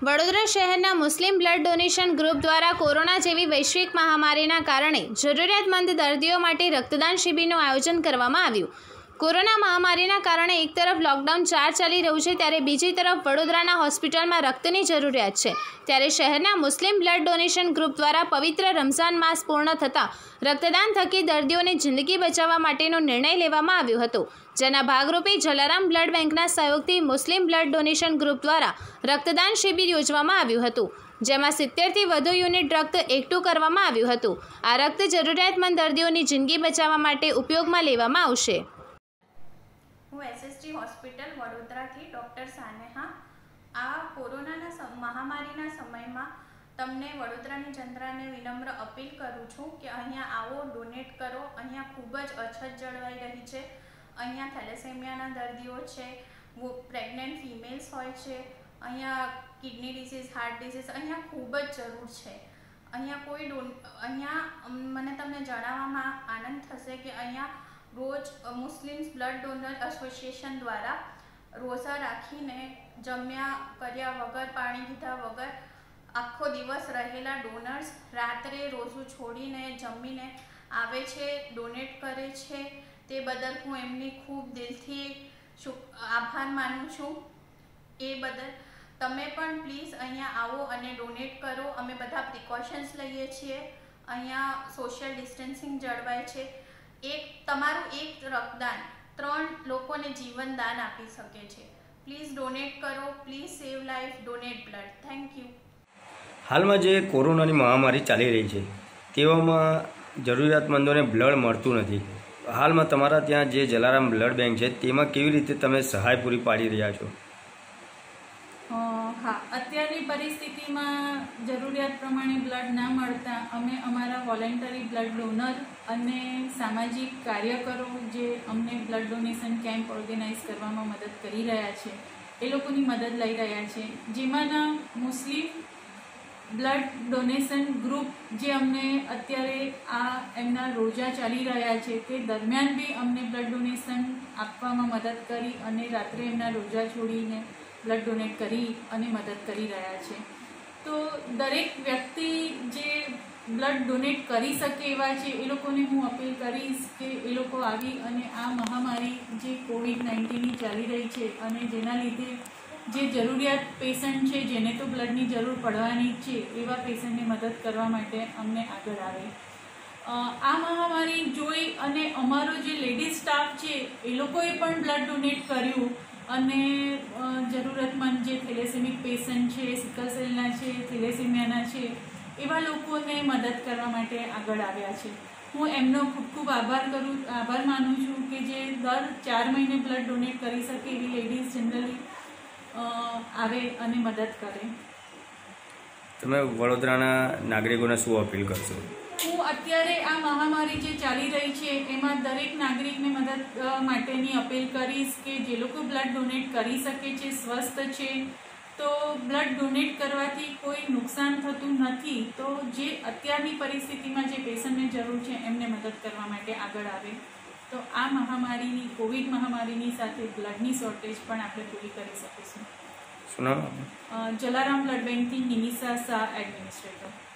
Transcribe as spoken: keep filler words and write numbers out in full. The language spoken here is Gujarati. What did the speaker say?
વડોદરા શહેરના મુસ્લિમ બ્લડ ડોનેશન ગ્રુપ દ્વારા કોરોના જેવી વૈશ્વિક મહામારીના કારણે જરૂરિયાતમંદ દર્દીઓ માટે રક્તદાન શિબિરનું આયોજન કરવામાં આવ્યું। કોરોના મહામારીના કારણે એક તરફ લોકડાઉન ચાર ચાલી રહ્યું છે, ત્યારે બીજી તરફ વડોદરાના હોસ્પિટલમાં રક્તની જરૂરિયાત છે। ત્યારે શહેરના મુસ્લિમ બ્લડ ડોનેશન ગ્રુપ દ્વારા પવિત્ર રમઝાન માસ પૂર્ણ થતાં રક્તદાન થકી દર્દીઓની જિંદગી બચાવવા માટેનો નિર્ણય લેવામાં આવ્યો હતો, જેના ભાગરૂપે જલારામ બ્લડ બેંકના સહયોગથી મુસ્લિમ બ્લડ ડોનેશન ગ્રુપ દ્વારા રક્તદાન શિબિર યોજવામાં આવ્યું હતું, જેમાં સિત્તેરથી વધુ યુનિટ રક્ત એકઠું કરવામાં આવ્યું હતું। આ રક્ત જરૂરિયાતમંદ દર્દીઓની જિંદગી બચાવવા માટે ઉપયોગમાં લેવામાં આવશે। હું એસએસજી હોસ્પિટલ વડોદરાથી ડૉક્ટર સાનેહા। આ કોરોનાના મહામારીના સમયમાં તમને વડોદરાની જનતાને વિનમ્ર અપીલ કરું છું કે અહીંયા આવો, ડોનેટ કરો। અહીંયા ખૂબ જ અછત જળવાઈ રહી છે। અહીંયા થેલેસેમિયાના દર્દીઓ છે, પ્રેગ્નન્ટ ફિમેલ્સ હોય છે, અહીંયા કિડની ડિસીઝ, હાર્ટ ડિસીઝ અહીંયા ખૂબ જ જરૂર છે। અહીંયા કોઈ ડોન અહીંયા મને તમને જણાવવામાં આનંદ થશે કે અહીંયા રોજ મુસ્લિમ્સ બ્લડ ડોનર એસોસિએશન દ્વારા રોઝા રાખીને જમ્યા કર્યા વગર, પાણી પીધા વગર આખો દિવસ રહેલા ડોનર્સ રાત્રે રોઝું છોડીને જમીને આવે છે, ડોનેટ કરે છે। તે બદલ હું એમની ખૂબ દિલથી આભાર માનું છું। એ બદલ તમે પણ પ્લીઝ અહીંયા આવો અને ડોનેટ કરો। અમે બધા પ્રિકોશન્સ લઈએ છીએ। અહીંયા સોશિયલ ડિસ્ટન્સિંગ જળવાય છે। એક તમારું એક રક્તદાન ત્રણ લોકોને જીવન દાન આપી શકે છે। પ્લીઝ ડોનેટ કરો, please save life, donate blood. Thank you. હાલમાં જે કોરોનાની મહામારી ચાલી રહી છે તેવામાં જરૂરિયાતમંદોને બ્લડ મળતું નથી। હાલમાં તમારા ત્યાં જે જલારામ બ્લડ બેંક છે તેમાં કેવી રીતે તમે સહાય પૂરી પાડી રહ્યા છો? હા, અત્યારની પરિસ્થિતિમાં જરૂરિયાત પ્રમાણે બ્લડ ના મળતા અમે અમારા વોલેન્ટરી બ્લડ ડોનર અને સામાજિક કાર્યકરો જે અમને બ્લડ ડોનેશન કેમ્પ ઓર્ગેનાઇઝ કરવામાં મદદ કરી રહ્યા છે એ લોકોની મદદ લઈ રહ્યા છે, જેમાંના મુસ્લિમ બ્લડ ડોનેશન ગ્રુપ જે અમને અત્યારે આ એમના રોજા ચાલી રહ્યા છે તે દરમિયાન બી અમને બ્લડ ડોનેશન આપવામાં મદદ કરી અને રાત્રે એમના રોજા છોડીને બ્લડ ડોનેટ કરી અને મદદ કરી રહ્યા છે। તો દરેક વ્યક્તિ જે બ્લડ ડોનેટ કરી શકે એવા છે એ લોકોને હું અપીલ કરીશ કે એ લોકો આવી અને આ મહામારી જે કોવિડ નાઇન્ટીનની ચાલી રહી છે અને જેના લીધે જે જરૂરિયાત પેશન્ટ છે જેને તો બ્લડની જરૂર પડવાની જ છે એવા પેશન્ટને મદદ કરવા માટે અમને આગળ આવે। આ મહામારી જોઈ અને અમારો જે લેડીઝ સ્ટાફ છે એ લોકોએ પણ બ્લડ ડોનેટ કર્યું અને જરૂરતમંદ જે થેલેસેમિક પેશન્ટ છે, સિકલ સેલના છે, થેલેસેમિયાના છે એવા લોકોને મદદ કરવા માટે આગળ આવ્યા છે। હું એમનો ખૂબ ખૂબ આભાર કરું આભાર માનું છું કે જે દર ચાર મહિને બ્લડ ડોનેટ કરી શકે એવી લેડીઝ જનરલી આવે અને મદદ કરે। તમે વડોદરાના નાગરિકોને શું અપીલ કરશો? હું અત્યારે આ મહામારી જે ચાલી રહી છે એમાં દરેક નાગરિકને મદદ માટેની અપીલ કરીશ કે જે લોકો બ્લડ ડોનેટ કરી શકે છે, સ્વસ્થ છે, તો બ્લડ ડોનેટ કરવાથી કોઈ નુકસાન થતું નથી। તો જે અત્યારની પરિસ્થિતિમાં જે પેશન્ટને જરૂર છે એમને મદદ કરવા માટે આગળ આવે તો આ મહામારીની કોવિડ મહામારીની સાથે બ્લડની શોર્ટેજ પણ આપણે પૂરી કરી શકીશું। શું નામ? જલારામ બ્લડ બેંકથી નિમિષા શાહ, એડમિનિસ્ટ્રેટર।